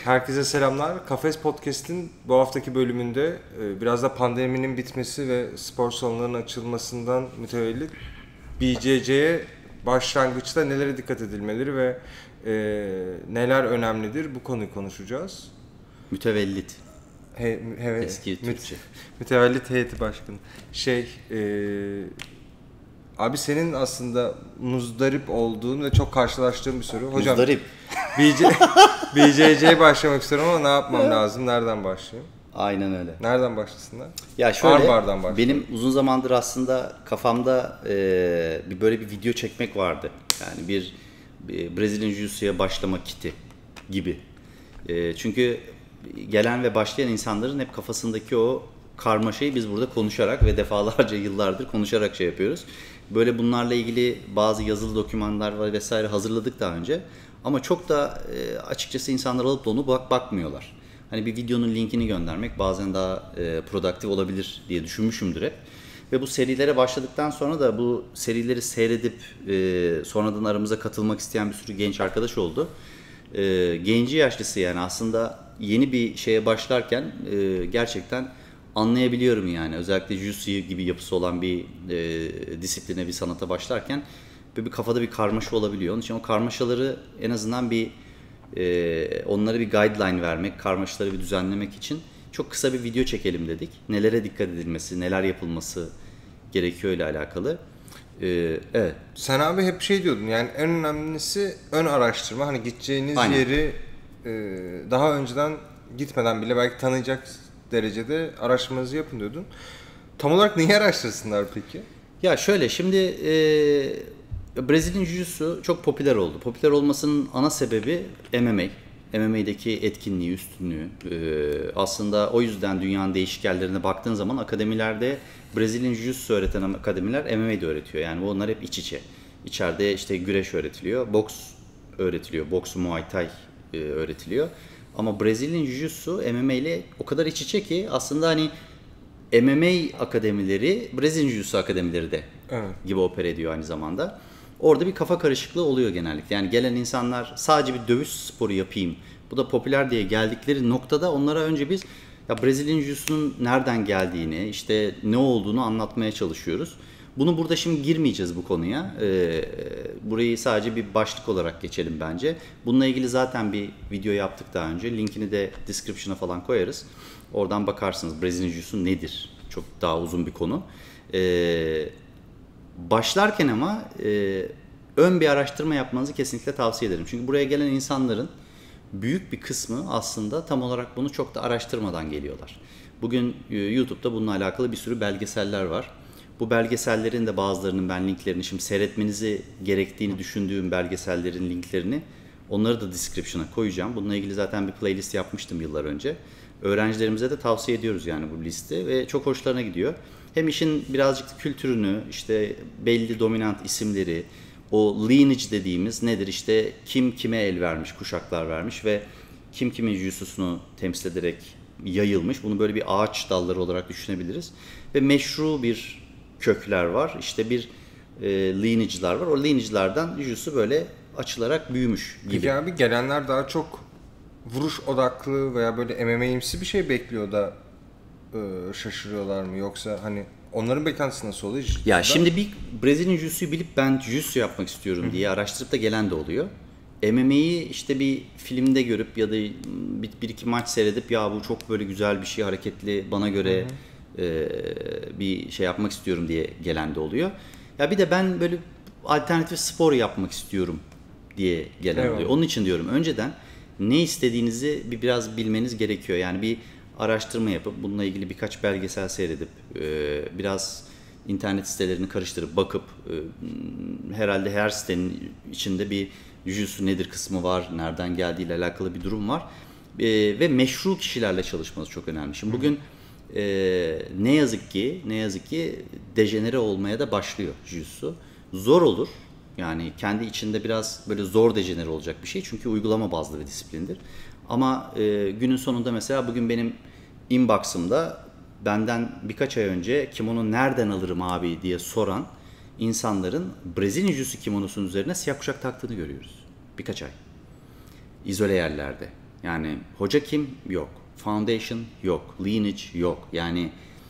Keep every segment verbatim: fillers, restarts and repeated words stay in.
Herkese selamlar. Kafes Podcast'in bu haftaki bölümünde e, biraz da pandeminin bitmesi ve spor salonlarının açılmasından mütevellit B C C'ye başlangıçta nelere dikkat edilmeleri ve e, neler önemlidir bu konuyu konuşacağız. Mütevellit. He, he, Eski Türkçe. Mütevellit heyeti başkanı. Şey, e, abi senin aslında muzdarip olduğun ve çok karşılaştığın bir soru. Hocam, Muzdarip. B C C'ye başlamak istiyorum ama ne yapmam lazım? Nereden başlayayım? Aynen öyle. Nereden başlasınlar? Ya şöyle, Armbar'dan başlayayım. benim uzun zamandır aslında kafamda e, bir böyle bir video çekmek vardı. Yani bir, bir Brezilya Jiu-Jitsu'ya başlama kiti gibi. E, çünkü gelen ve başlayan insanların hep kafasındaki o karmaşayı biz burada konuşarak ve defalarca yıllardır konuşarak şey yapıyoruz. Böyle bunlarla ilgili bazı yazılı dokümanlar var vesaire hazırladık daha önce. Ama çok da e, açıkçası insanlar alıp da onu bak bakmıyorlar. Hani bir videonun linkini göndermek bazen daha e, produktif olabilir diye düşünmüşümdür hep. Ve bu serilere başladıktan sonra da bu serileri seyredip e, sonradan aramıza katılmak isteyen bir sürü genç arkadaş oldu. E, genci yaşlısı yani aslında yeni bir şeye başlarken e, gerçekten anlayabiliyorum yani. Özellikle Jiu-Jitsu gibi yapısı olan bir e, disipline, bir sanata başlarken böyle bir kafada bir karmaşa olabiliyor. Onun için o karmaşaları en azından bir e, onlara bir guideline vermek, karmaşaları bir düzenlemek için çok kısa bir video çekelim dedik. Nelere dikkat edilmesi, neler yapılması gerekiyor ile alakalı. E, evet. Sen abi hep şey diyordun yani en önemlisi ön araştırma. Hani gideceğiniz Aynen. yeri e, daha önceden gitmeden bile belki tanıyacak derecede araştırmanızı yapın diyordun. Tam olarak neyi araştırsınlar peki? Ya şöyle şimdi e, Brezilya Jiu-Jitsu çok popüler oldu. Popüler olmasının ana sebebi M M A. M M A'deki etkinliği, üstünlüğü. E, aslında o yüzden dünyanın değişik yerlerine baktığın zaman akademilerde Brezilya Jiu-Jitsu öğreten akademiler M M A'de öğretiyor. Yani onlar hep iç içe. İçeride işte güreş öğretiliyor, boks öğretiliyor, boks, Muay Thai e, öğretiliyor. Ama Brezilya Jiu-Jitsu M M A ile o kadar iç içe ki aslında hani M M A akademileri, Brezilya Jiu-Jitsu akademileri de Evet. gibi opera ediyor aynı zamanda. Orada bir kafa karışıklığı oluyor genellikle. Yani gelen insanlar sadece bir dövüş sporu yapayım, bu da popüler diye geldikleri noktada onlara önce biz ya Brezilya Jiu-Jitsu'nun nereden geldiğini, işte ne olduğunu anlatmaya çalışıyoruz. Bunu burada şimdi girmeyeceğiz bu konuya. Ee, burayı sadece bir başlık olarak geçelim bence. Bununla ilgili zaten bir video yaptık daha önce. Linkini de description'a falan koyarız. Oradan bakarsınız Brezilya Jiu-Jitsu nedir? Çok daha uzun bir konu. Ee, başlarken ama e, ön bir araştırma yapmanızı kesinlikle tavsiye ederim. Çünkü buraya gelen insanların büyük bir kısmı aslında tam olarak bunu çok da araştırmadan geliyorlar. Bugün e, YouTube'da bununla alakalı bir sürü belgeseller var. Bu belgesellerin de bazılarının ben linklerini şimdi seyretmenizi gerektiğini düşündüğüm belgesellerin linklerini onları da description'a koyacağım. Bununla ilgili zaten bir playlist yapmıştım yıllar önce. Öğrencilerimize de tavsiye ediyoruz yani bu liste ve çok hoşlarına gidiyor. Hem işin birazcık da kültürünü, işte belli dominant isimleri, o lineage dediğimiz nedir işte kim kime el vermiş, kuşaklar vermiş ve kim kimin jiu-jitsu'sunu temsil ederek yayılmış. Bunu böyle bir ağaç dalları olarak düşünebiliriz. Ve meşru bir kökler var. İşte bir e, lineage'lar var. O lineage'lardan jiu-jitsu böyle açılarak büyümüş gibi. Peki abi gelenler daha çok vuruş odaklı veya böyle M M A'imsi bir şey bekliyor da e, şaşırıyorlar mı? Yoksa hani onların beklentisi nasıl oluyor? Ya Da... şimdi bir Brezilya Jiu-Jitsu'yu bilip ben Jiu-Jitsu yapmak istiyorum diye araştırıp da gelen de oluyor. M M A'yi işte bir filmde görüp ya da bir, bir iki maç seyredip ya bu çok böyle güzel bir şey, hareketli, bana göre e, bir şey yapmak istiyorum diye gelen de oluyor. Ya bir de ben böyle alternatif spor yapmak istiyorum diye gelen Eyvallah. oluyor. Onun için diyorum önceden ne istediğinizi bir biraz bilmeniz gerekiyor. Yani bir araştırma yapıp bununla ilgili birkaç belgesel seyredip e, biraz internet sitelerini karıştırıp bakıp e, herhalde her sitenin içinde bir jiu-jitsu nedir kısmı var, nereden geldiğiyle alakalı bir durum var e, ve meşru kişilerle çalışmanız çok önemli. Şimdi bugün e, ne yazık ki ne yazık ki dejenere olmaya da başlıyor jiu-jitsu. Zor olur. Yani kendi içinde biraz böyle zor dejenere olacak bir şey. Çünkü uygulama bazlı bir disiplindir. Ama e, günün sonunda mesela bugün benim inbox'ımda benden birkaç ay önce kimono nereden alırım abi diye soran insanların Brezilya Jiu-Jitsu kimonosunun üzerine siyah kuşak taktığını görüyoruz. Birkaç ay. İzole yerlerde. Yani hoca kim? Yok. Foundation yok. Lineage yok. Yani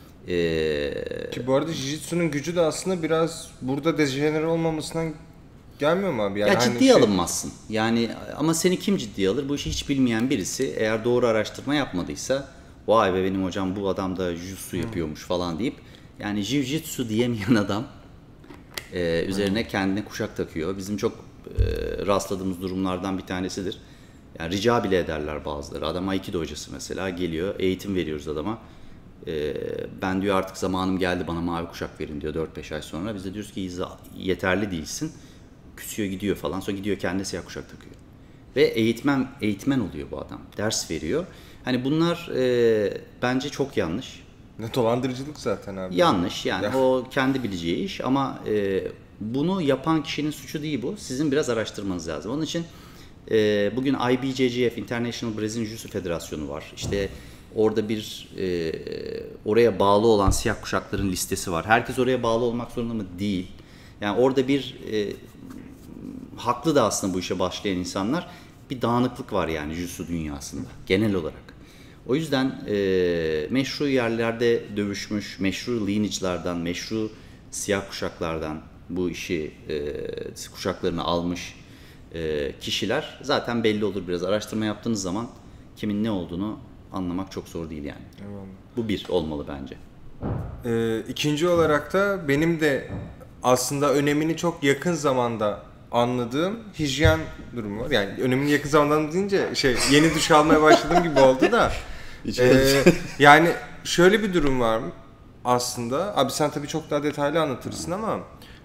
ee... Ki bu arada Jiu-Jitsu'nun gücü de aslında biraz burada dejenere olmamasından gelmiyor mu abi? Yani ya hani ciddiye şey... alınmazsın. Yani ama seni kim ciddiye alır? Bu işi hiç bilmeyen birisi eğer doğru araştırma yapmadıysa vay be benim hocam bu adam da Jiu-Jitsu yapıyormuş falan deyip yani Jiu-Jitsu diyemeyen adam e, üzerine kendine kuşak takıyor. Bizim çok e, rastladığımız durumlardan bir tanesidir. Yani rica bile ederler bazıları. Adam Aikido hocası mesela geliyor, eğitim veriyoruz adama. Ee, ben diyor artık zamanım geldi bana mavi kuşak verin diyor dört beş ay sonra. Biz de diyoruz ki yeterli değilsin. Küsüyor gidiyor falan. Sonra gidiyor kendine siyah kuşak takıyor. Ve eğitmen eğitmen oluyor bu adam. Ders veriyor. Hani bunlar e, bence çok yanlış. Ne dolandırıcılık zaten abi. Yanlış yani ya. O kendi bileceği iş ama e, bunu yapan kişinin suçu değil bu. Sizin biraz araştırmanız lazım. Onun için e, bugün I B J J F International Brazilian Jiu-Jitsu Federasyonu var. İşte orada bir e, oraya bağlı olan siyah kuşakların listesi var. Herkes oraya bağlı olmak zorunda mı? Değil. Yani orada bir e, haklı da aslında bu işe başlayan insanlar bir dağınıklık var yani jiu-jitsu dünyasında genel olarak. O yüzden e, meşru yerlerde dövüşmüş, meşru lineage'lardan, meşru siyah kuşaklardan bu işi e, kuşaklarını almış e, kişiler zaten belli olur biraz. Araştırma yaptığınız zaman kimin ne olduğunu anlamak çok zor değil yani. Eyvallah. Bu bir olmalı bence. Ee, ikinci olarak da benim de aslında önemini çok yakın zamanda anladığım hijyen durumu var. Yani önemini yakın zamanda deyince şey yeni duş almaya başladığım gibi oldu da. ee, yani şöyle bir durum var aslında. Abi sen tabii çok daha detaylı anlatırsın ama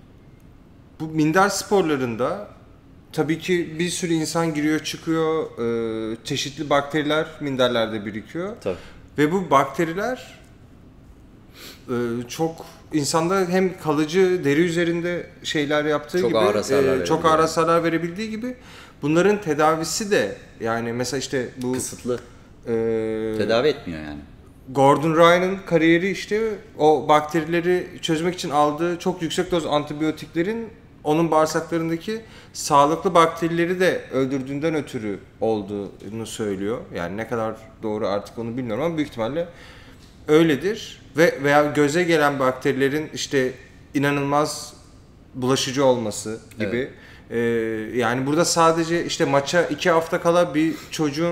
bu minder sporlarında tabii ki bir sürü insan giriyor çıkıyor. E, çeşitli bakteriler minderlerde birikiyor. Tabii. Ve bu bakteriler e, çok insanda hem kalıcı deri üzerinde şeyler yaptığı çok gibi ağır hasarlar e, çok ağır hasarlar verebildiği gibi bunların tedavisi de yani mesela işte bu kısıtlı. E, Tedavi etmiyor yani. Gordon Ryan'ın kariyeri işte o bakterileri çözmek için aldığı çok yüksek doz antibiyotiklerin onun bağırsaklarındaki sağlıklı bakterileri de öldürdüğünden ötürü olduğunu söylüyor. Yani ne kadar doğru artık onu bilmiyorum ama büyük ihtimalle öyledir. Ve veya göze gelen bakterilerin işte inanılmaz bulaşıcı olması gibi. Evet. Ee, yani burada sadece işte maça iki hafta kala bir çocuğun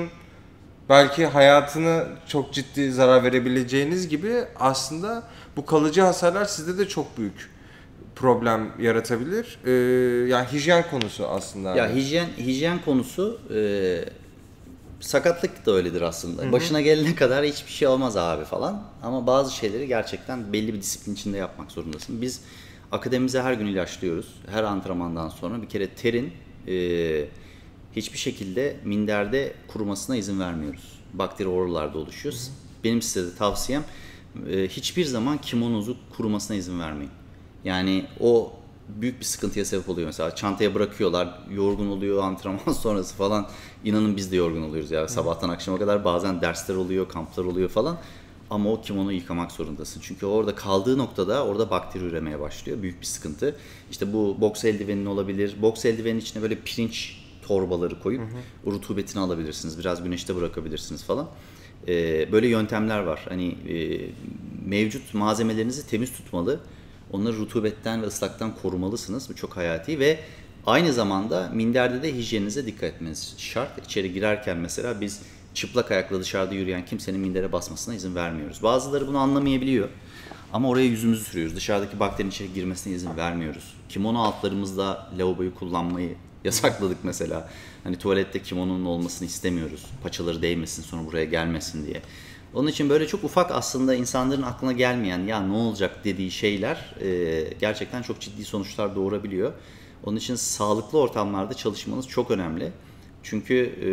belki hayatını çok ciddi zarar verebileceğiniz gibi aslında bu kalıcı hasarlar sizde de çok büyük problem yaratabilir. Ee, yani hijyen konusu aslında. Ya hijyen hijyen konusu e, sakatlık da öyledir aslında. Hı hı. Başına gelene kadar hiçbir şey olmaz abi falan. Ama bazı şeyleri gerçekten belli bir disiplin içinde yapmak zorundasın. Biz akademimize her gün ilaçlıyoruz. Her antrenmandan sonra bir kere terin e, hiçbir şekilde minderde kurumasına izin vermiyoruz. Bakteri oralarda oluşuyor. Hı hı. Benim size de tavsiyem e, hiçbir zaman kimononuzu kurumasına izin vermeyin. Yani o büyük bir sıkıntıya sebep oluyor mesela. Çantaya bırakıyorlar, yorgun oluyor antrenman sonrası falan. İnanın biz de yorgun oluyoruz ya. Sabahtan akşama kadar bazen dersler oluyor, kamplar oluyor falan. Ama o kimonoyu yıkamak zorundasın. Çünkü orada kaldığı noktada orada bakteri üremeye başlıyor. Büyük bir sıkıntı. İşte bu boks eldivenin olabilir. Boks eldivenin içine böyle pirinç torbaları koyup hı hı. rutubetini alabilirsiniz. Biraz güneşte bırakabilirsiniz falan. Ee, böyle yöntemler var. Hani e, mevcut malzemelerinizi temiz tutmalı. Onları rutubetten ve ıslaktan korumalısınız. Bu çok hayati ve aynı zamanda minderde de hijyeninize dikkat etmeniz şart. İçeri girerken mesela biz çıplak ayakla dışarıda yürüyen kimsenin mindere basmasına izin vermiyoruz. Bazıları bunu anlamayabiliyor. Ama oraya yüzümüzü sürüyoruz. Dışarıdaki bakterinin içeri girmesine izin vermiyoruz. Kimono altlarımızda lavaboyu kullanmayı yasakladık mesela. Hani tuvalette kimononun olmasını istemiyoruz. Paçaları değmesin sonra buraya gelmesin diye. Onun için böyle çok ufak aslında insanların aklına gelmeyen ya ne olacak dediği şeyler e, gerçekten çok ciddi sonuçlar doğurabiliyor. Onun için sağlıklı ortamlarda çalışmanız çok önemli. Çünkü e,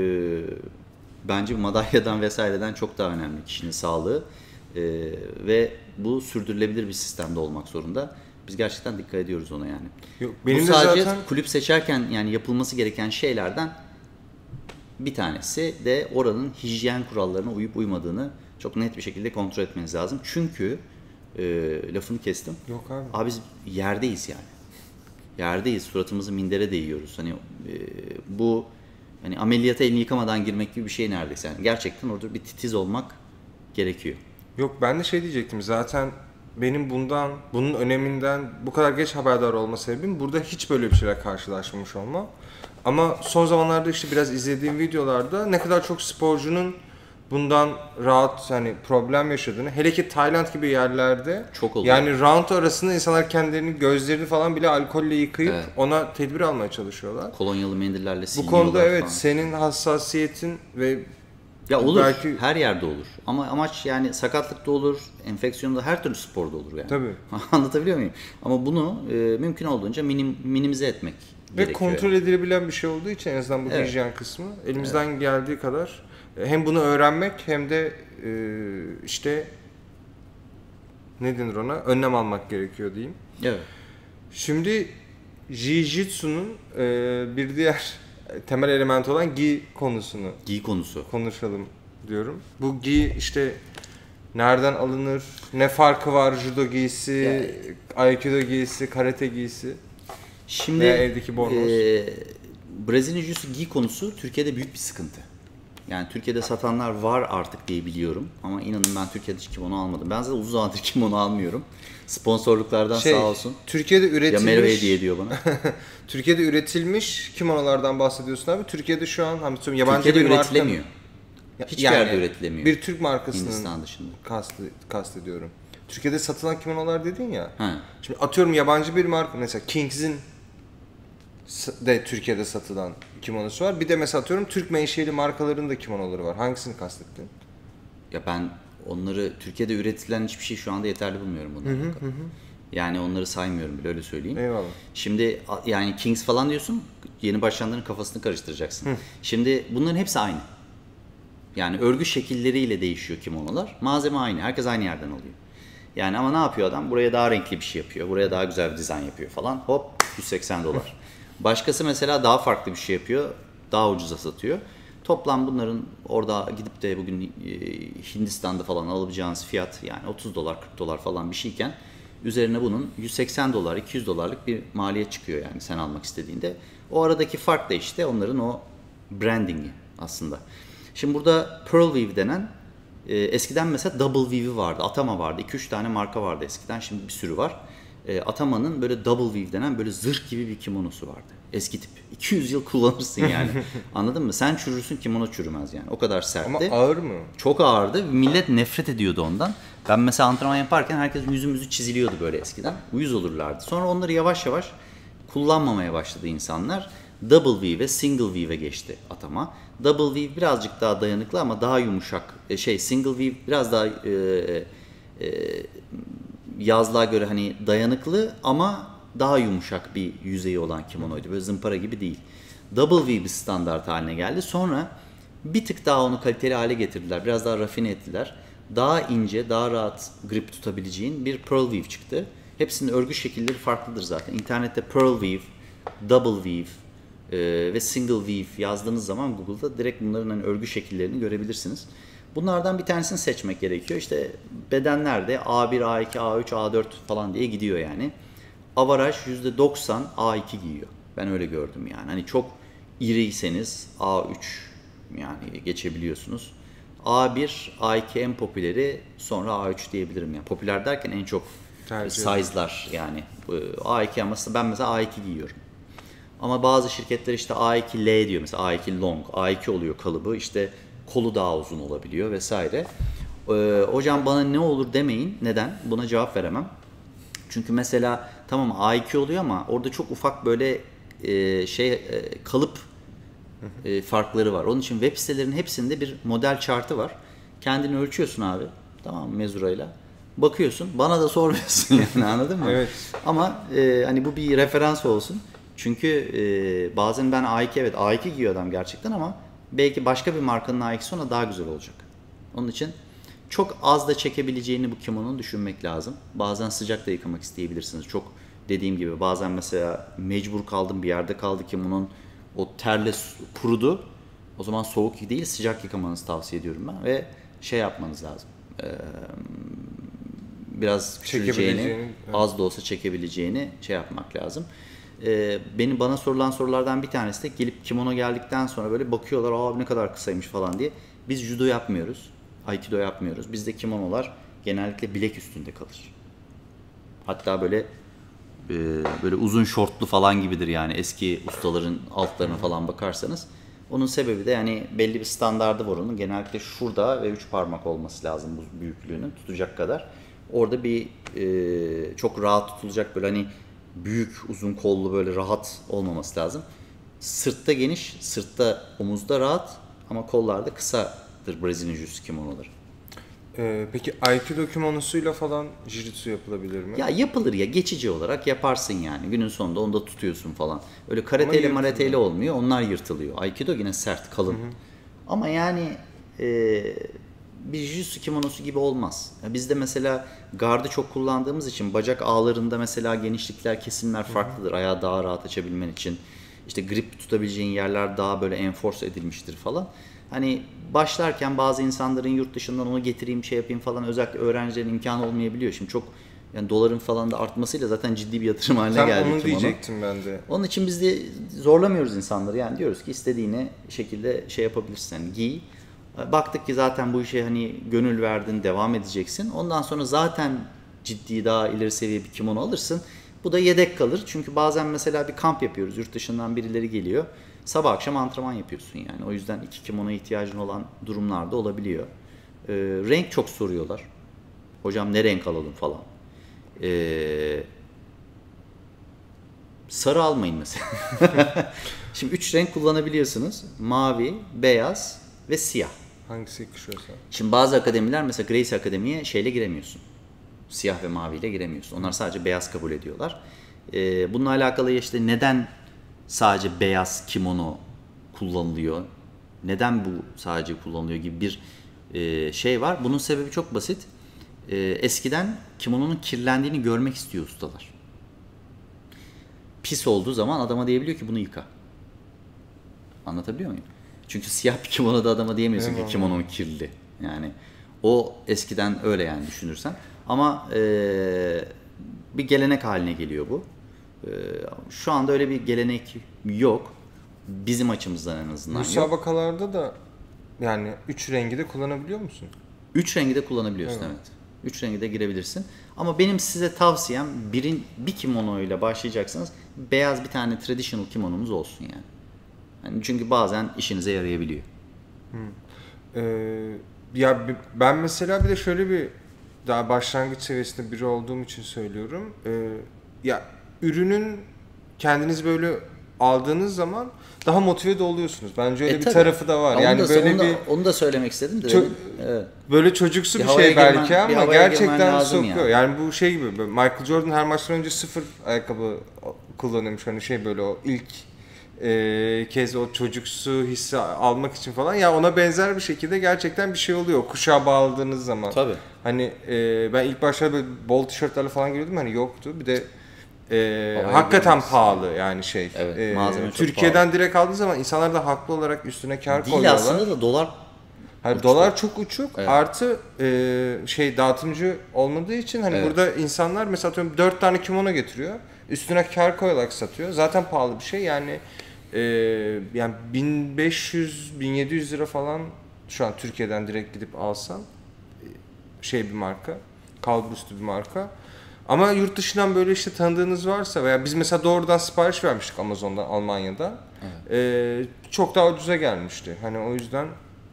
bence madalyadan vesaireden çok daha önemli kişinin sağlığı e, ve bu sürdürülebilir bir sistemde olmak zorunda. Biz gerçekten dikkat ediyoruz ona yani. Yok, benim bu sadece de zaten... kulüp seçerken yani yapılması gereken şeylerden bir tanesi de oranın hijyen kurallarına uyup uymadığını çok net bir şekilde kontrol etmeniz lazım. Çünkü e, lafını kestim. Yok abi. Abi biz yerdeyiz yani. Yerdeyiz. Suratımızı mindere değiyoruz. Hani e, bu hani ameliyata elini yıkamadan girmek gibi bir şey neredeyse. Yani gerçekten orada bir titiz olmak gerekiyor. Yok, ben de şey diyecektim zaten, benim bundan, bunun öneminden bu kadar geç haberdar olma sebebim burada hiç böyle bir şeyle karşılaşmamış olma. Ama son zamanlarda işte biraz izlediğim videolarda ne kadar çok sporcunun bundan rahat, hani problem yaşadığını, hele ki Tayland gibi yerlerde çok oluyor. Yani round arasında insanlar kendilerini, gözlerini falan bile alkolle yıkayıp evet. ona tedbir almaya çalışıyorlar. Kolonyalı mendillerle siliyorlar. Bu konuda evet falan. Senin hassasiyetin ve ya olur. Belki... Her yerde olur. Ama amaç yani sakatlıkta olur, enfeksiyonda, her türlü sporda olur yani. Tabii. Anlatabiliyor muyum? Ama bunu e, mümkün olduğunca minim, minimize etmek ve gerekiyor. Ve kontrol yani. edilebilen bir şey olduğu için en azından bu evet. hijyen kısmı elimizden evet. geldiği kadar hem bunu öğrenmek hem de e, işte ne denir ona? Önlem almak gerekiyor diyeyim. Evet. Şimdi Jiu-Jitsu'nun e, bir diğer temel elementi olan gi konusunu gi konusu konuşalım diyorum. Bu gi işte nereden alınır, ne farkı var judo giysi, yani, aikido giysi, karate giysi, şimdi veya evdeki bornoz. E, Brezilya Jiu-Jitsu gi konusu Türkiye'de büyük bir sıkıntı. Yani Türkiye'de satanlar var artık diye biliyorum ama inanın ben Türkiye'de hiç kimono almadım. Ben zaten uzun zamandır kimono almıyorum. Sponsorluklardan şey, sağ olsun. Türkiye'de üretilmiş. Ya Merve hediye ediyor bana. Türkiye'de üretilmiş kimonolardan bahsediyorsun abi. Türkiye'de şu an hani yabancı Türkiye'de bir üretilemiyor. Marka... Hiçbir yani, yerde üretilemiyor. Bir Türk markasının Hindistan dışında. Kast, kastediyorum. Türkiye'de satılan kimonolar dedin ya. He. Şimdi atıyorum yabancı bir marka, mesela Kings'in de Türkiye'de satılan kimonosu var. Bir de mesela atıyorum Türk menşeli markaların da kimonoları var. Hangisini kastettin? Ya ben onları Türkiye'de üretilen hiçbir şey şu anda yeterli bulmuyorum bunları. Hı hı hı. Yani onları saymıyorum bile, öyle söyleyeyim. Eyvallah. Şimdi yani Kings falan diyorsun, yeni başlayanların kafasını karıştıracaksın. Hı. Şimdi bunların hepsi aynı. Yani örgü şekilleriyle değişiyor kimonolar. Malzeme aynı. Herkes aynı yerden alıyor. Yani ama ne yapıyor adam? Buraya daha renkli bir şey yapıyor. Buraya daha güzel bir dizayn yapıyor falan. Hop yüz seksen dolar. Başkası mesela daha farklı bir şey yapıyor. Daha ucuza satıyor. Toplam bunların orada gidip de bugün Hindistan'da falan alabileceğiniz fiyat yani otuz dolar, kırk dolar falan bir şeyken üzerine bunun yüz seksen dolar, iki yüz dolarlık bir maliyet çıkıyor yani sen almak istediğinde. O aradaki fark da işte onların o brandingi aslında. Şimdi burada Pearl Weave denen e, eskiden mesela Double Weave'i vardı, Atama vardı. iki üç tane marka vardı eskiden, şimdi bir sürü var. E, Atama'nın böyle Double Weave denen böyle zırh gibi bir kimonosu vardı. Eski tip. iki yüz yıl kullanırsın yani. Anladın mı? Sen çürürsün, kimono çürümez yani. O kadar sertti. Ama ağır mı? Çok ağırdı. Millet nefret ediyordu ondan. Ben mesela antrenman yaparken herkesin yüzümüzü çiziliyordu böyle eskiden. Uyuz olurlardı. Sonra onları yavaş yavaş kullanmamaya başladı insanlar. Double Weave ve Single Weave'e geçti Atama. Double Weave birazcık daha dayanıklı ama daha yumuşak. E, şey Single Weave biraz daha e, e, yazlığa göre hani dayanıklı ama daha yumuşak bir yüzeyi olan kimonoydu. Böyle zımpara gibi değil. Double Weave standart haline geldi. Sonra bir tık daha onu kaliteli hale getirdiler. Biraz daha rafine ettiler. Daha ince, daha rahat grip tutabileceğin bir Pearl Weave çıktı. Hepsinin örgü şekilleri farklıdır zaten. İnternette Pearl Weave, Double Weave e, ve Single Weave yazdığınız zaman Google'da direkt bunların hani örgü şekillerini görebilirsiniz. Bunlardan bir tanesini seçmek gerekiyor. İşte bedenlerde A bir, A iki, A üç, A dört falan diye gidiyor yani. Avaraj yüzde doksan A iki giyiyor. Ben öyle gördüm yani. Hani çok iriyseniz A üç yani geçebiliyorsunuz. A bir, A iki en popüleri, sonra A üç diyebilirim yani. Popüler derken en çok size'lar yani. A iki ama ben mesela A iki giyiyorum. Ama bazı şirketler işte A iki L diyor mesela, A iki long, A iki oluyor kalıbı, işte kolu daha uzun olabiliyor vesaire. Ee, hocam bana ne olur demeyin. Neden? Buna cevap veremem. Çünkü mesela tamam A iki oluyor ama orada çok ufak böyle e, şey e, kalıp e, farkları var. Onun için web sitelerinin hepsinde bir model chartı var. Kendini ölçüyorsun abi. Tamam mı, mezurayla. Bakıyorsun. Bana da sormuyorsun yani, anladın mı? Evet. Ama e, hani bu bir referans olsun. Çünkü e, bazen ben A iki, evet A iki giyiyor adam gerçekten ama belki başka bir markanın A ikisi ona daha güzel olacak. Onun için çok az da çekebileceğini bu kimononu düşünmek lazım. Bazen sıcak da yıkamak isteyebilirsiniz. Çok dediğim gibi bazen mesela mecbur kaldım, bir yerde kaldı kimonon, o terle kurudu. O zaman soğuk değil, sıcak yıkamanızı tavsiye ediyorum ben ve şey yapmanız lazım. Ee, biraz pişireceğini, az da olsa çekebileceğini şey yapmak lazım. e, benim bana sorulan sorulardan bir tanesi de gelip kimono geldikten sonra böyle bakıyorlar, aa ne kadar kısaymış falan diye. Biz judo yapmıyoruz, aikido yapmıyoruz. Bizde kimonolar genellikle bilek üstünde kalır. Hatta böyle e, böyle uzun şortlu falan gibidir yani, eski ustaların altlarına falan bakarsanız. Onun sebebi de yani belli bir standardı var onun. Genellikle şurada ve üç parmak olması lazım bu büyüklüğünü tutacak kadar. Orada bir e, çok rahat tutulacak böyle hani büyük uzun kollu böyle rahat olmaması lazım. Sırtta geniş, sırtta omuzda rahat ama kollarda kısadır Brezilya Jiu-Jitsu kimonoları. Ee, peki Aikido kimonosuyla falan Jiu-Jitsu yapılabilir mi? Ya yapılır ya, geçici olarak yaparsın yani. Günün sonunda onu da tutuyorsun falan. Öyle karateyle marateyle olmuyor. Onlar yırtılıyor. Aikido yine sert, kalın. Hı hı. Ama yani e, bir Jiu-Jitsu kimonosu gibi olmaz. Ya bizde mesela gardı çok kullandığımız için bacak ağlarında mesela genişlikler, kesimler farklıdır. Hı hı. Ayağı daha rahat açabilmen için. İşte grip tutabileceğin yerler daha böyle enforce edilmiştir falan. Hani başlarken bazı insanların yurt dışından onu getireyim, şey yapayım falan, özellikle öğrencilerin imkanı olmayabiliyor. Şimdi çok yani doların falan da artmasıyla zaten ciddi bir yatırım haline Tam geldi. Tam onu diyecektim ben de. Onun için biz de zorlamıyoruz insanları. Yani diyoruz ki istediğini şekilde şey yapabilirsin. Yani giy. Baktık ki zaten bu işe hani gönül verdin, devam edeceksin. Ondan sonra zaten ciddi daha ileri seviye bir kimono alırsın. Bu da yedek kalır. Çünkü bazen mesela bir kamp yapıyoruz. Yurt dışından birileri geliyor. Sabah akşam antrenman yapıyorsun yani. O yüzden iki kimonoya ihtiyacın olan durumlarda olabiliyor. Ee, renk çok soruyorlar. Hocam ne renk alalım falan. Ee, sarı almayın mesela. Şimdi üç renk kullanabiliyorsunuz. Mavi, beyaz ve siyah. Hangisi yakışıyorsa. Şimdi bazı akademiler mesela Gracie Akademi'ye şeyle giremiyorsun. Siyah ve maviyle giremiyorsun. Onlar sadece beyaz kabul ediyorlar. Ee, bununla alakalı işte neden sadece beyaz kimono kullanılıyor, neden bu sadece kullanılıyor gibi bir e, şey var. Bunun sebebi çok basit. E, eskiden kimononun kirlendiğini görmek istiyor ustalar. Pis olduğu zaman adama diyebiliyor ki bunu yıka. Anlatabiliyor muyum? Çünkü siyah bir kimonoda adama diyemiyorsun evet, ki kimonon kirli. Yani o eskiden öyle yani düşünürsen. Ama e, bir gelenek haline geliyor bu. Şu anda öyle bir gelenek yok. Bizim açımızdan en azından yok. Müsabakalarda da yani üç rengi de kullanabiliyor musun? Üç rengi de kullanabiliyorsun evet. evet. Üç rengi de girebilirsin. Ama benim size tavsiyem birin, bir kimono ile başlayacaksanız beyaz bir tane traditional kimononuz olsun yani. yani çünkü bazen işinize yarayabiliyor. Hmm. Ee, ya ben mesela bir de şöyle bir daha başlangıç seviyesinde biri olduğum için söylüyorum. Ee, ya ürünün kendiniz böyle aldığınız zaman daha motive de oluyorsunuz. Bence öyle e, bir tabii. tarafı da var. Ya yani da, böyle onu da, bir onu da söylemek istedim de. Çok, evet. Böyle çocuksu bir, bir şey belki girmen, ama gerçekten sokuyor. Yani. yani bu şey gibi Michael Jordan her maçtan önce sıfır ayakkabı kullanıyormuş. Hani şey böyle o ilk e, kez o çocuksu hissi almak için falan. Ya ona benzer bir şekilde gerçekten bir şey oluyor. Kuşağa bağladığınız zaman. Tabii. Hani e, ben ilk başta böyle bol tişörtlerle falan giriyordum. Hani yoktu. Bir de Ee, hakikaten girmez. Pahalı yani şey. Evet, ee, malzeme çok Türkiye'den pahalı. Direkt aldığın zaman insanlar da haklı olarak üstüne kar Değil koyuyorlar. Değil aslında da dolar hani dolar çok uçuk. Evet. Artı e, şey dağıtımcı olmadığı için hani evet. burada insanlar mesela atıyorum dört tane kimono getiriyor. Üstüne kar koyarak satıyor. Zaten pahalı bir şey. Yani e, yani bin beş yüz bin yedi yüz lira falan şu an Türkiye'den direkt gidip alsan şey bir marka. Kalburüstü bir marka. Ama yurt dışından böyle işte tanıdığınız varsa veya biz mesela doğrudan sipariş vermiştik Amazon'dan, Almanya'dan. Evet. Ee, çok daha ucuza gelmişti. Hani o yüzden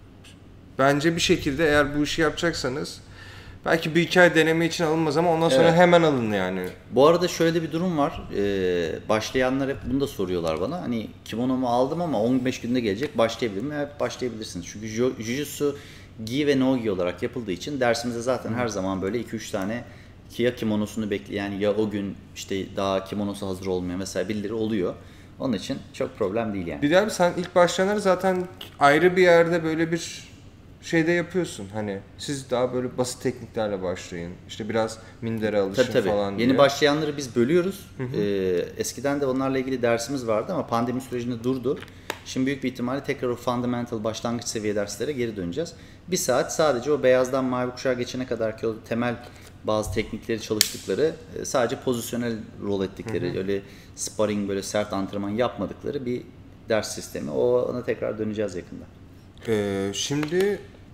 bence bir şekilde eğer bu işi yapacaksanız belki bir iki ay deneme için alınmaz ama ondan sonra evet. hemen alın yani. Bu arada şöyle bir durum var. Ee, başlayanlar hep bunu da soruyorlar bana. Hani kimonomu aldım ama on beş günde gelecek, başlayabilir miyim? Evet, başlayabilirsiniz. Çünkü Jiu-Jitsu gi ve no gi olarak yapıldığı için dersimizde zaten her zaman böyle iki üç tane ki ya kimonosunu bekleyen ya o gün işte daha kimonosu hazır olmayan mesela birileri oluyor. Onun için çok problem değil yani. Bir de abi sen ilk başlayanları zaten ayrı bir yerde böyle bir şeyde yapıyorsun. Hani siz daha böyle basit tekniklerle başlayın. İşte biraz mindere alışın tabii, tabii. falan diye. Yeni başlayanları biz bölüyoruz. Ee, eskiden de onlarla ilgili dersimiz vardı ama pandemi sürecinde durdu. Şimdi büyük bir ihtimalle tekrar o fundamental başlangıç seviye derslere geri döneceğiz. Bir saat sadece o beyazdan mavi kuşağa geçene kadar ki o temel bazı teknikleri çalıştıkları, sadece pozisyonel rol ettikleri, hı hı. öyle sparring, böyle sert antrenman yapmadıkları bir ders sistemi. O ona tekrar döneceğiz yakında. Ee, şimdi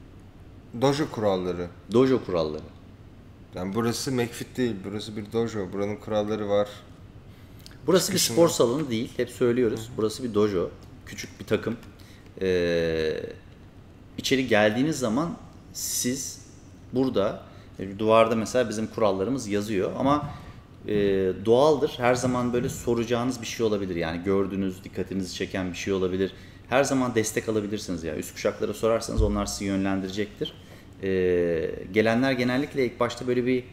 dojo kuralları. Dojo kuralları. Yani burası McFit değil, burası bir dojo. Buranın kuralları var. Burası bir spor salonu değil, hep söylüyoruz. Hı. Burası bir dojo, küçük bir takım. Ee, içeri geldiğiniz zaman siz burada, duvarda mesela bizim kurallarımız yazıyor ama e, doğaldır. Her zaman böyle soracağınız bir şey olabilir. Yani gördüğünüz, dikkatinizi çeken bir şey olabilir. Her zaman destek alabilirsiniz ya. Üst kuşaklara sorarsanız onlar sizi yönlendirecektir. Ee, gelenler genellikle ilk başta böyle bir,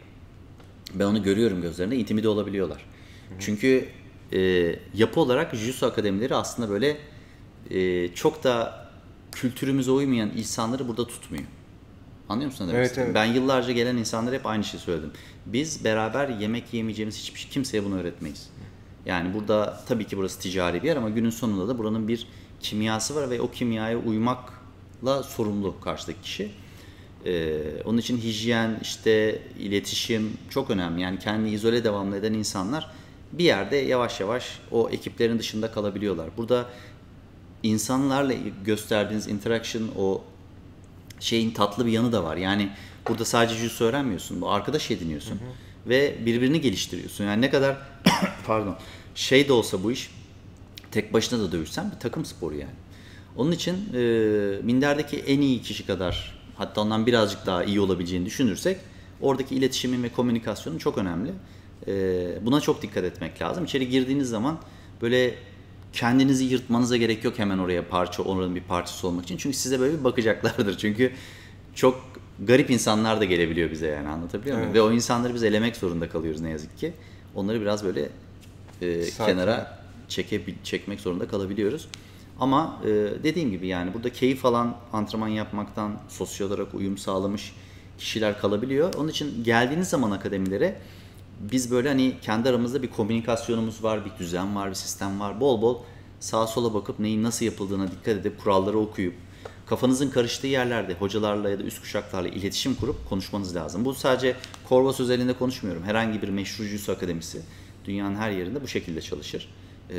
ben onu görüyorum gözlerinde, intimide olabiliyorlar. Hı hı. Çünkü e, yapı olarak Jiu-Jitsu akademileri aslında böyle e, çok da kültürümüze uymayan insanları burada tutmuyor. Anlıyor musun? Evet, evet. Ben yıllarca gelen insanlara hep aynı şeyi söyledim. Biz beraber yemek yemeyeceğimiz hiçbir şey, kimseye bunu öğretmeyiz. Yani burada tabii ki burası ticari bir yer ama günün sonunda da buranın bir kimyası var ve o kimyaya uymakla sorumlu karşıdaki kişi. Ee, onun için hijyen, işte iletişim çok önemli. Yani kendini izole devamlı eden insanlar bir yerde yavaş yavaş o ekiplerin dışında kalabiliyorlar. Burada insanlarla gösterdiğiniz interaction, o şeyin tatlı bir yanı da var. Yani burada sadece jiu-jitsu öğrenmiyorsun. Bu arkadaş ediniyorsun. Hı hı. Ve birbirini geliştiriyorsun. Yani ne kadar pardon şey de olsa bu iş, tek başına da dövüşsen bir takım sporu yani. Onun için e, minderdeki en iyi kişi kadar, hatta ondan birazcık daha iyi olabileceğini düşünürsek oradaki iletişimin ve komünikasyonun çok önemli. E, buna çok dikkat etmek lazım. İçeri girdiğiniz zaman böyle kendinizi yırtmanıza gerek yok hemen oraya parça, oranın bir parçası olmak için. Çünkü size böyle bir bakacaklardır. Çünkü çok garip insanlar da gelebiliyor bize, yani anlatabiliyor muyum? Evet. Ve o insanları biz elemek zorunda kalıyoruz ne yazık ki. Onları biraz böyle e, kenara çeke, çekmek zorunda kalabiliyoruz. Ama e, dediğim gibi yani burada keyif alan, antrenman yapmaktan sosyal olarak uyum sağlamış kişiler kalabiliyor. Onun için geldiğiniz zaman akademilere biz böyle hani kendi aramızda bir komünikasyonumuz var, bir düzen var, bir sistem var. Bol bol sağa sola bakıp neyin nasıl yapıldığına dikkat edip kuralları okuyup kafanızın karıştığı yerlerde hocalarla ya da üst kuşaklarla iletişim kurup konuşmanız lazım. Bu sadece Corvus özelinde konuşmuyorum. Herhangi bir meşru jiu-jitsu akademisi dünyanın her yerinde bu şekilde çalışır. Ee,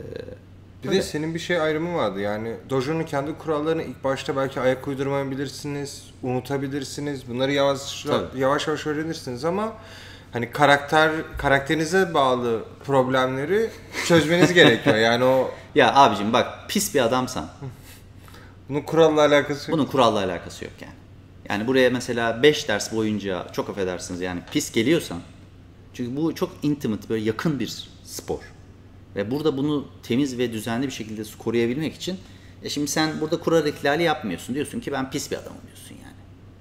bir öyle. De senin bir şey ayrımı vardı, yani dojo'nun kendi kurallarını ilk başta belki ayak uydurmayabilirsiniz, unutabilirsiniz. Bunları yavaş Tabii. yavaş yavaş öğrenirsiniz ama hani karakter karakterinize bağlı problemleri çözmeniz gerekiyor. Yani o ya abicim bak, pis bir adamsan bunun kuralla alakası yok. Bunun kuralla alakası yok yani. Yani buraya mesela beş ders boyunca, çok affedersiniz yani, pis geliyorsan, çünkü bu çok intimate, böyle yakın bir spor. Ve burada bunu temiz ve düzenli bir şekilde koruyabilmek için e şimdi sen burada kural ihlali yapmıyorsun. Diyorsun ki ben pis bir adamım diyorsun yani.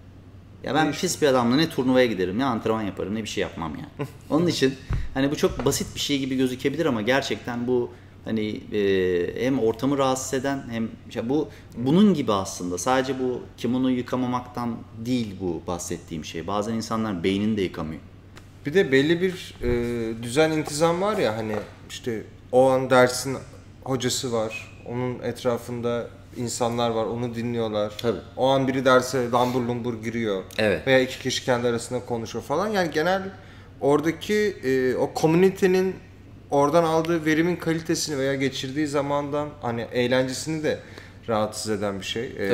Ya ben işte. pis bir adamla ne turnuvaya giderim, ne antrenman yaparım, ne bir şey yapmam yani. Onun için hani bu çok basit bir şey gibi gözükebilir ama gerçekten bu hani e, hem ortamı rahatsız eden hem işte bu bunun gibi aslında, sadece bu kimonoyu yıkamamaktan değil bu bahsettiğim şey. Bazen insanlar beynini de yıkamıyor. Bir de belli bir e, düzen, intizam var ya, hani işte o an dersin hocası var, onun etrafında insanlar var, onu dinliyorlar. Tabii. O an biri derse lambur lumbur giriyor. Evet. Veya iki kişi kendi arasında konuşuyor falan. Yani genel oradaki e, o komünitenin oradan aldığı verimin kalitesini veya geçirdiği zamandan hani eğlencesini de rahatsız eden bir şey. Ee,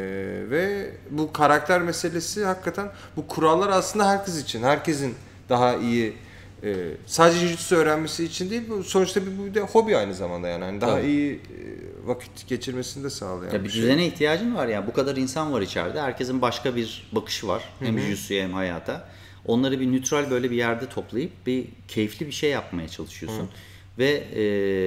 ve bu karakter meselesi hakikaten, bu kurallar aslında herkes için, herkesin daha iyi e, sadece jiu-jitsu öğrenmesi için değil, bu sonuçta bir, bir de hobi aynı zamanda yani. yani daha Tabii. iyi e, vakit geçirmesini de sağlayan ya bir, bir şey. Düzene ihtiyacın var ya, bu kadar insan var içeride, herkesin başka bir bakışı var. Hı-hı. Hem jiu-jitsu'ya hem hayata. Onları bir nötral böyle bir yerde toplayıp bir keyifli bir şey yapmaya çalışıyorsun. Hı. Ve e,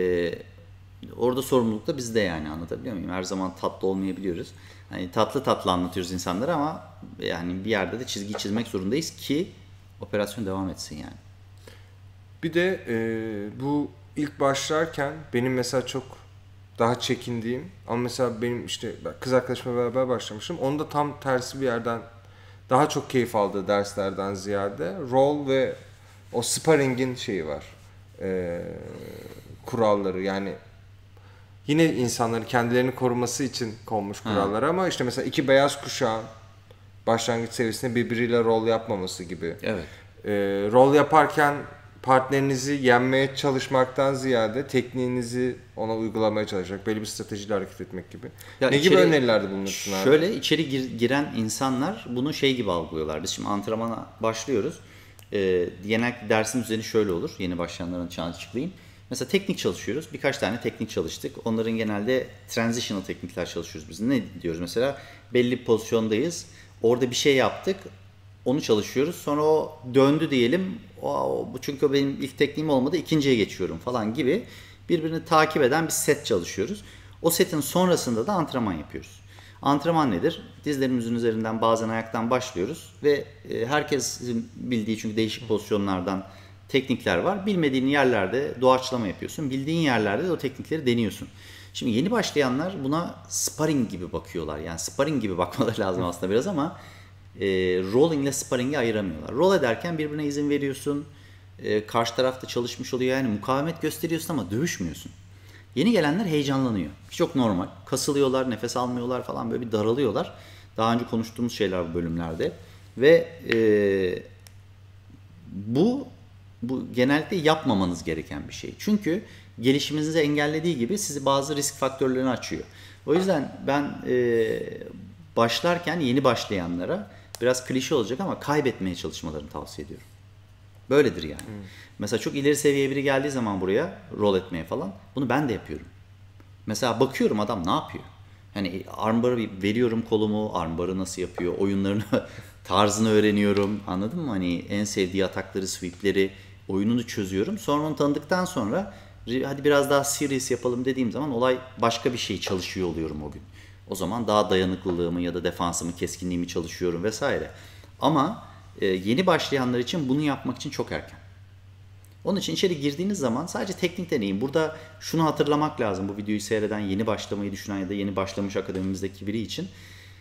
orada sorumluluk da bizde, yani anlatabiliyor muyum? Her zaman tatlı olmayabiliyoruz. Hani tatlı tatlı anlatıyoruz insanlara ama yani bir yerde de çizgi çizmek zorundayız ki operasyon devam etsin yani. Bir de e, bu ilk başlarken benim mesela çok daha çekindiğim ama mesela benim işte kız arkadaşımla beraber başlamışım. Onun da tam tersi bir yerden daha çok keyif aldığı derslerden ziyade roll ve o sparring'in şeyi var. E, kuralları, yani yine insanların kendilerini koruması için konmuş kurallar ha. Ama işte mesela iki beyaz kuşağın başlangıç seviyesinde birbiriyle rol yapmaması gibi. Evet. Ee, rol yaparken partnerinizi yenmeye çalışmaktan ziyade tekniğinizi ona uygulamaya çalışmak, belli bir stratejiyle hareket etmek gibi. Ya ne içeri, gibi önerilerde bulunursun abi? Şöyle içeri gir, giren insanlar bunu şey gibi algılıyorlar. Biz şimdi antrenmana başlıyoruz. Ee, genellikle dersin düzeni şöyle olur. Yeni başlayanların için açıklayayım. Mesela teknik çalışıyoruz. Birkaç tane teknik çalıştık. Onların genelde transitional teknikler çalışıyoruz biz. Ne diyoruz mesela? Belli bir pozisyondayız. Orada bir şey yaptık. Onu çalışıyoruz. Sonra o döndü diyelim. O, çünkü o benim ilk tekniğim olmadı. İkinciye geçiyorum falan gibi. Birbirini takip eden bir set çalışıyoruz. O setin sonrasında da antrenman yapıyoruz. Antrenman nedir? Dizlerimizin üzerinden bazen ayaktan başlıyoruz. Ve herkesin bildiği çünkü değişik pozisyonlardan teknikler var. Bilmediğin yerlerde doğaçlama yapıyorsun. Bildiğin yerlerde de o teknikleri deniyorsun. Şimdi yeni başlayanlar buna sparring gibi bakıyorlar. Yani sparring gibi bakmaları lazım aslında biraz ama e, rolling ile sparring'i ayıramıyorlar. Roll ederken birbirine izin veriyorsun. E, karşı tarafta çalışmış oluyor. Yani mukavemet gösteriyorsun ama dövüşmüyorsun. Yeni gelenler heyecanlanıyor. Çok normal. Kasılıyorlar, nefes almıyorlar falan böyle bir daralıyorlar. Daha önce konuştuğumuz şeyler bu bölümlerde. Ve e, bu bu genellikle yapmamanız gereken bir şey. Çünkü gelişiminizi engellediği gibi sizi bazı risk faktörlerini açıyor. O yüzden ben e, başlarken yeni başlayanlara biraz klişe olacak ama kaybetmeye çalışmalarını tavsiye ediyorum. Böyledir yani. Hmm. Mesela çok ileri seviye biri geldiği zaman buraya rol etmeye falan bunu ben de yapıyorum. Mesela bakıyorum adam ne yapıyor? Hani armbar'ı veriyorum kolumu, armbar'ı nasıl yapıyor, oyunlarını, tarzını öğreniyorum. Anladın mı? Hani en sevdiği atakları, sweep'leri, oyununu çözüyorum. Sonra onu tanıdıktan sonra hadi biraz daha serious yapalım dediğim zaman olay başka bir şey çalışıyor oluyorum o gün. O zaman daha dayanıklılığımı ya da defansımı, keskinliğimi çalışıyorum vesaire. Ama e, yeni başlayanlar için bunu yapmak için çok erken. Onun için içeri girdiğiniz zaman sadece teknik deneyin. Burada şunu hatırlamak lazım bu videoyu seyreden, yeni başlamayı düşünen ya da yeni başlamış akademimizdeki biri için.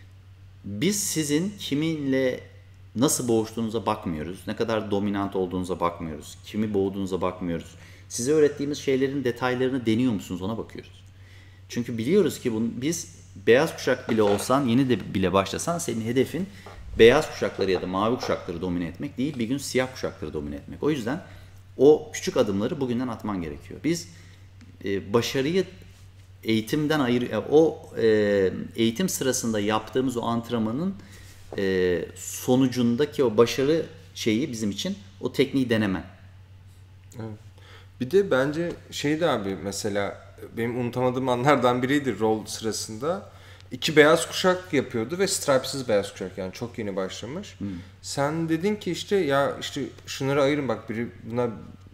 Biz sizin kiminle nasıl boğuştuğunuza bakmıyoruz. Ne kadar dominant olduğunuza bakmıyoruz. Kimi boğduğunuza bakmıyoruz. Size öğrettiğimiz şeylerin detaylarını deniyor musunuz ona bakıyoruz. Çünkü biliyoruz ki bunu, biz beyaz kuşak bile olsan, yeni de bile başlasan senin hedefin beyaz kuşakları ya da mavi kuşakları domine etmek değil, bir gün siyah kuşakları domine etmek. O yüzden o küçük adımları bugünden atman gerekiyor. Biz e, başarıyı eğitimden ayır, o e, eğitim sırasında yaptığımız o antrenmanın e, sonucundaki o başarı şeyi bizim için o tekniği denemen. Evet. Bir de bence şey de abi mesela benim unutamadığım anlardan biriydi rol sırasında. İki beyaz kuşak yapıyordu ve stripesiz beyaz kuşak yani çok yeni başlamış. Hmm. Sen dedin ki işte ya işte şunları ayırın bak biri buna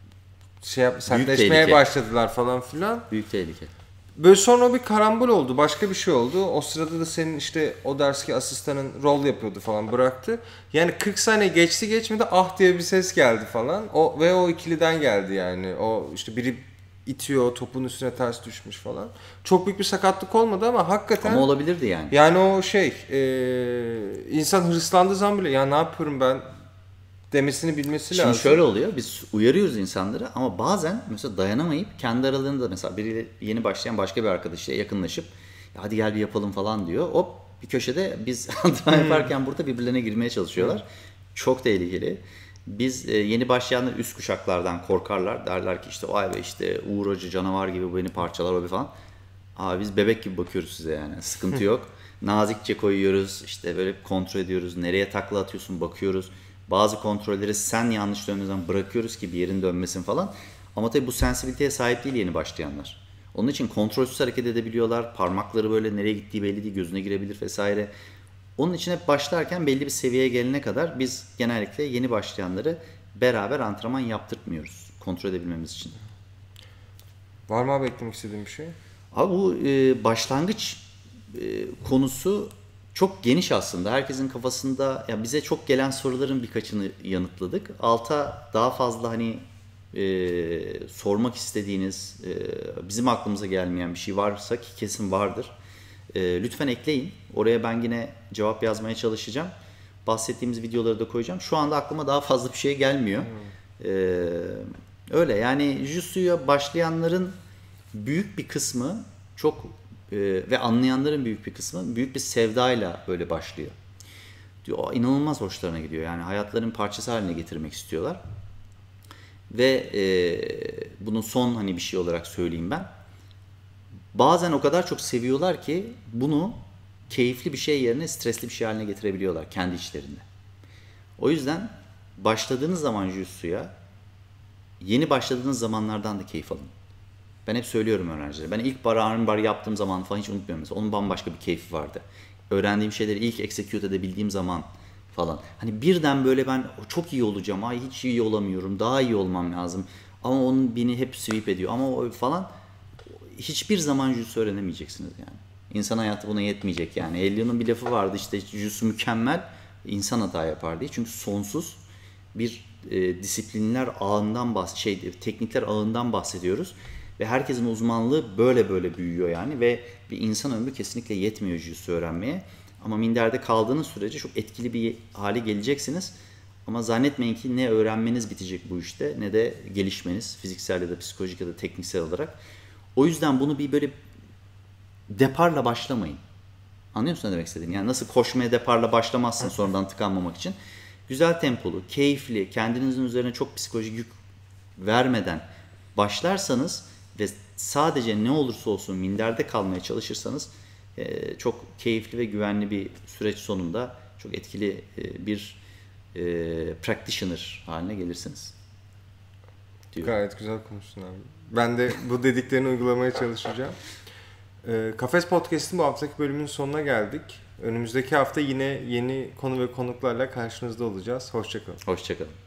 şey yap, sertleşmeye başladılar falan filan. Büyük tehlike. Böyle sonra bir karambol oldu. Başka bir şey oldu. O sırada da senin işte o derski asistanın rol yapıyordu falan bıraktı. Yani kırk saniye geçti geçmedi ah diye bir ses geldi falan. O ve o ikiliden geldi yani. O işte biri itiyor, topun üstüne ters düşmüş falan. Çok büyük bir sakatlık olmadı ama hakikaten... Ama olabilirdi yani. Yani o şey, e, insan hırslandığı zaman bile ya ne yapıyorum ben demesini bilmesi Şimdi lazım. Şimdi şöyle oluyor, biz uyarıyoruz insanları ama bazen mesela dayanamayıp kendi aralarında mesela biri yeni başlayan başka bir arkadaşıyla yakınlaşıp ya hadi gel bir yapalım falan diyor. Hop bir köşede biz antrenman yaparken burada birbirlerine girmeye çalışıyorlar. Hmm. Çok tehlikeli. Biz e, yeni başlayanlar üst kuşaklardan korkarlar. Derler ki işte vay be işte Uğur Hoca canavar gibi bu beni parçalar o bir falan. Abi biz bebek gibi bakıyoruz size yani. Sıkıntı yok. Nazikçe koyuyoruz. İşte böyle kontrol ediyoruz. Nereye takla atıyorsun bakıyoruz. Bazı kontrolleri sen yanlış döndüğün zaman bırakıyoruz ki bir yerin dönmesin falan. Ama tabii bu sensibiliteye sahip değil yeni başlayanlar. Onun için kontrolsüz hareket edebiliyorlar. Parmakları böyle nereye gittiği belli değil. Gözüne girebilir vesaire. Onun için hep başlarken belli bir seviyeye gelene kadar biz genellikle yeni başlayanları beraber antrenman yaptırtmıyoruz. Kontrol edebilmemiz için. Var mı abi eklemek istediğin bir şey? Abi bu e, başlangıç e, konusu çok geniş aslında. Herkesin kafasında ya bize çok gelen soruların birkaçını yanıtladık. Alta daha fazla hani e, sormak istediğiniz, e, bizim aklımıza gelmeyen bir şey varsa ki kesin vardır. E, lütfen ekleyin. Oraya ben yine cevap yazmaya çalışacağım. Bahsettiğimiz videoları da koyacağım. Şu anda aklıma daha fazla bir şey gelmiyor. Hmm. E, öyle yani Jiu-Jitsu'ya başlayanların büyük bir kısmı çok e, ve anlayanların büyük bir kısmı büyük bir sevdayla böyle başlıyor. diyor, inanılmaz hoşlarına gidiyor. Yani hayatlarının parçası haline getirmek istiyorlar. Ve e, bunun son hani bir şey olarak söyleyeyim ben. Bazen o kadar çok seviyorlar ki bunu keyifli bir şey yerine stresli bir şey haline getirebiliyorlar kendi içlerinde. O yüzden başladığınız zaman Jiu-Jitsu'ya yeni başladığınız zamanlardan da keyif alın. Ben hep söylüyorum öğrencilere. Ben ilk bar armbar yaptığım zaman falan hiç unutmuyorum mesela. Onun bambaşka bir keyfi vardı. Öğrendiğim şeyleri ilk execute edebildiğim zaman falan. Hani birden böyle ben çok iyi olacağım. Ay hiç iyi olamıyorum. Daha iyi olmam lazım. Ama onun beni hep sweep ediyor. Ama o falan hiçbir zaman Jiu-Jitsu öğrenemeyeceksiniz yani. İnsan hayatı buna yetmeyecek yani. Ellio'nun bir lafı vardı işte Jiu-Jitsu mükemmel, insan hata yapar diye. Çünkü sonsuz bir e, disiplinler ağından bahs şey teknikler ağından bahsediyoruz ve herkesin uzmanlığı böyle böyle büyüyor yani ve bir insan ömrü kesinlikle yetmiyor Jiu-Jitsu öğrenmeye. Ama minderde kaldığınız sürece çok etkili bir hale geleceksiniz. Ama zannetmeyin ki ne öğrenmeniz bitecek bu işte ne de gelişmeniz fiziksel ya da psikolojik ya da tekniksel olarak. O yüzden bunu bir böyle deparla başlamayın. Anlıyor musun ne demek istediğimi? Yani nasıl koşmaya deparla başlamazsın sonradan tıkanmamak için. Güzel tempolu, keyifli, kendinizin üzerine çok psikolojik yük vermeden başlarsanız ve sadece ne olursa olsun minderde kalmaya çalışırsanız e, çok keyifli ve güvenli bir süreç sonunda çok etkili e, bir e, practitioner haline gelirsiniz. Diyor. Gayet güzel konuştun abi. Ben de bu dediklerini uygulamaya çalışacağım. E, Kafes Podcast'ın bu haftaki bölümün sonuna geldik. Önümüzdeki hafta yine yeni konu ve konuklarla karşınızda olacağız. Hoşça kalın. Hoşça kalın.